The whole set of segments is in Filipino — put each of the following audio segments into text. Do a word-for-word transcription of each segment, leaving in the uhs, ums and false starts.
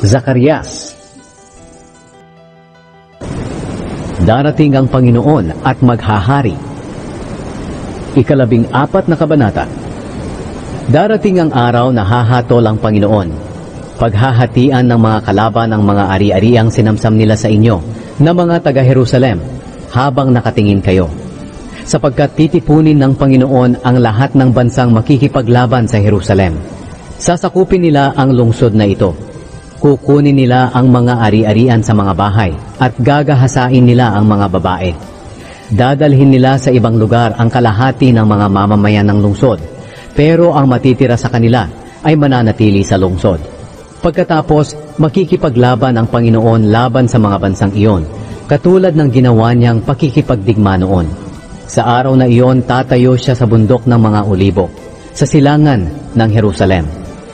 Zacarias. Darating ang Panginoon at maghahari. Ikalabing apat na kabanata. Darating ang araw na hahatol ang Panginoon. Paghahatian ng mga kalaban ng mga ari-ariang sinamsam nila sa inyo na mga taga-Jerusalem habang nakatingin kayo. Sapagkat titipunin ng Panginoon ang lahat ng bansang makikipaglaban sa Jerusalem. Sasakupin nila ang lungsod na ito. Kukunin nila ang mga ari-arian sa mga bahay at gagahasain nila ang mga babae. Dadalhin nila sa ibang lugar ang kalahati ng mga mamamayan ng lungsod, pero ang matitira sa kanila ay mananatili sa lungsod. Pagkatapos, makikipaglaban ang Panginoon laban sa mga bansang iyon, katulad ng ginawa niyang pakikipagdigma noon. Sa araw na iyon, tatayo siya sa bundok ng mga olibo, sa silangan ng Jerusalem.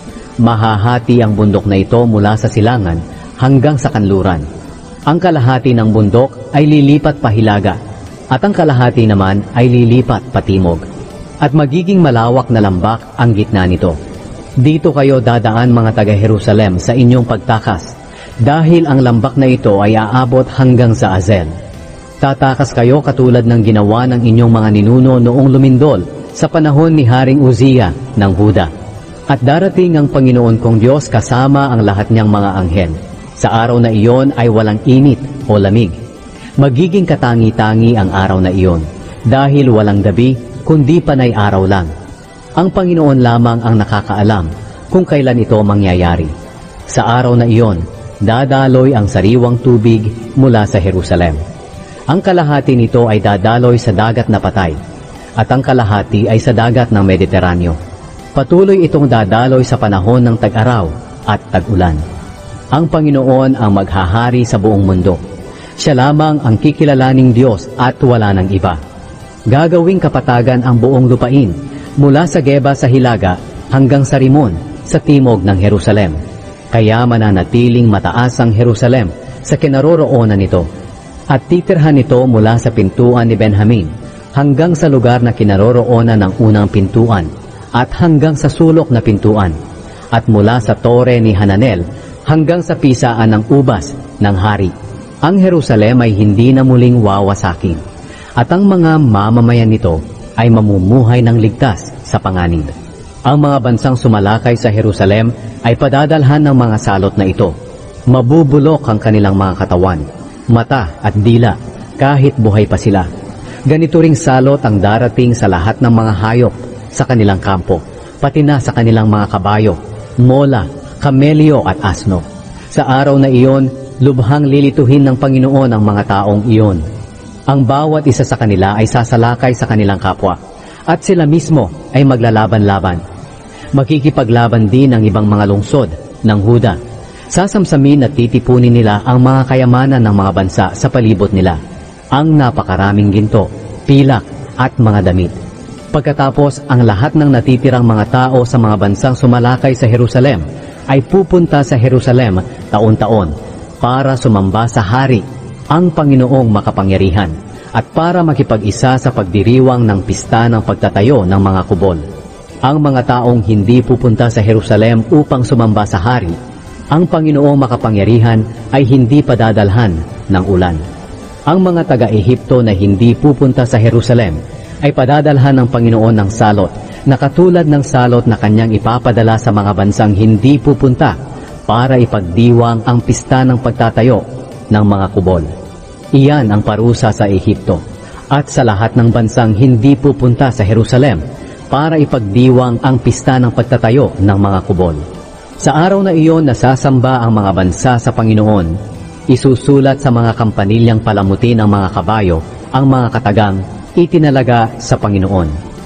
Mahahati ang bundok na ito mula sa silangan hanggang sa kanluran. Ang kalahati ng bundok ay lilipat pahilaga, at ang kalahati naman ay lilipat patimog. At magiging malawak na lambak ang gitna nito. Dito kayo dadaan mga taga-Jerusalem sa inyong pagtakas, dahil ang lambak na ito ay aabot hanggang sa Azel. Tatakas kayo katulad ng ginawa ng inyong mga ninuno noong lumindol sa panahon ni Haring Uzziah ng Huda. At darating ang Panginoon kong Diyos kasama ang lahat niyang mga anghel. Sa araw na iyon ay walang init o lamig. Magiging katangi-tangi ang araw na iyon, dahil walang gabi kundi panay araw lang. Ang Panginoon lamang ang nakakaalam kung kailan ito mangyayari. Sa araw na iyon, dadaloy ang sariwang tubig mula sa Jerusalem. Ang kalahati nito ay dadaloy sa dagat na patay, at ang kalahati ay sa dagat ng Mediteraneo. Patuloy itong dadaloy sa panahon ng tag-araw at tag-ulan. Ang Panginoon ang maghahari sa buong mundo. Siya lamang ang kikilalaning Diyos at wala ng iba. Gagawing kapatagan ang buong lupain, mula sa Geba sa Hilaga hanggang sa Rimon sa timog ng Jerusalem. Kaya mananatiling mataas ang Jerusalem sa kinaroroonan nito. At titirhan nito mula sa pintuan ni Benjamin hanggang sa lugar na kinaroroonan ng unang pintuan at hanggang sa sulok na pintuan, at mula sa tore ni Hananel hanggang sa pisaan ng ubas ng hari. Ang Jerusalem ay hindi na muling wawasakin, at ang mga mamamayan nito ay mamumuhay ng ligtas sa panganib. Ang mga bansang sumalakay sa Jerusalem ay padadalhan ng mga salot na ito. Mabubulok ang kanilang mga katawan, mata at dila, kahit buhay pa sila. Ganito ring salot ang darating sa lahat ng mga hayop sa kanilang kampo, pati na sa kanilang mga kabayo, mola, kamelyo at asno. Sa araw na iyon, lubhang lilituhin ng Panginoon ang mga taong iyon. Ang bawat isa sa kanila ay sasalakay sa kanilang kapwa, at sila mismo ay maglalaban-laban. Makikipaglaban din ang ibang mga lungsod ng Huda. Sasamsamin at titipunin nila ang mga kayamanan ng mga bansa sa palibot nila, ang napakaraming ginto, pilak at mga damit. Pagkatapos, ang lahat ng natitirang mga tao sa mga bansang sumalakay sa Jerusalem ay pupunta sa Jerusalem taon-taon para sumamba sa hari, ang Panginoong makapangyarihan, at para makipag-isa sa pagdiriwang ng pista ng pagtatayo ng mga kubol. Ang mga taong hindi pupunta sa Jerusalem upang sumamba sa hari, ang Panginoong makapangyarihan ay hindi padadalhan ng ulan. Ang mga taga-Ehipto na hindi pupunta sa Jerusalem ay padadalhan ng Panginoon ng salot, na katulad ng salot na kanyang ipapadala sa mga bansang hindi pupunta para ipagdiwang ang pista ng pagtatayo ng mga kubol. Iyan ang parusa sa Ehipto at sa lahat ng bansang hindi pupunta sa Jerusalem para ipagdiwang ang pista ng pagtatayo ng mga kubol. Sa araw na iyon nasasamba ang mga bansa sa Panginoon. Isusulat sa mga kampanilyang palamuti ng mga kabayo ang mga katagang itinalaga sa Panginoon.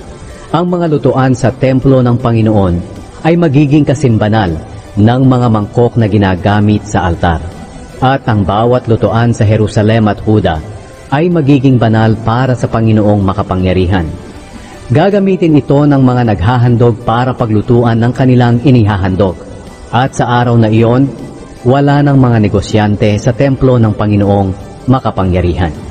Ang mga lutuan sa templo ng Panginoon ay magiging kasimbanal ng mga mangkok na ginagamit sa altar. At ang bawat lutuan sa Jerusalem at Huda ay magiging banal para sa Panginoong makapangyarihan. Gagamitin ito ng mga naghahandog para paglutuan ng kanilang inihahandog. At sa araw na iyon, wala ng mga negosyante sa templo ng Panginoong makapangyarihan.